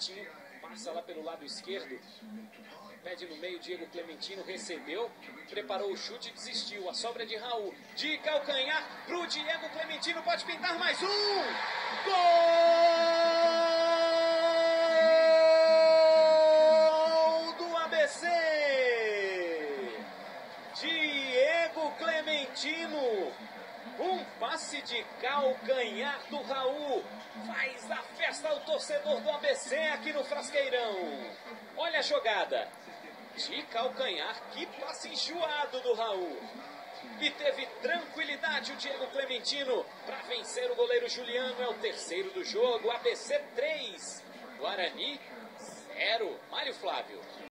Clementino passa lá pelo lado esquerdo. Pede no meio, Diego Clementino recebeu, preparou o chute e desistiu. A sobra é de Raul, de calcanhar pro Diego Clementino, pode pintar mais um! Gol do ABC! Diego Clementino, um passe de calcanhar do Raul, faz a festa ao torcedor do ABC aqui no Frasqueirão. Olha a jogada. De calcanhar, que passe enjoado do Raul. E teve tranquilidade o Diego Clementino para vencer o goleiro Juliano. É o terceiro do jogo. ABC 3, Guarani 0. Mário Flávio.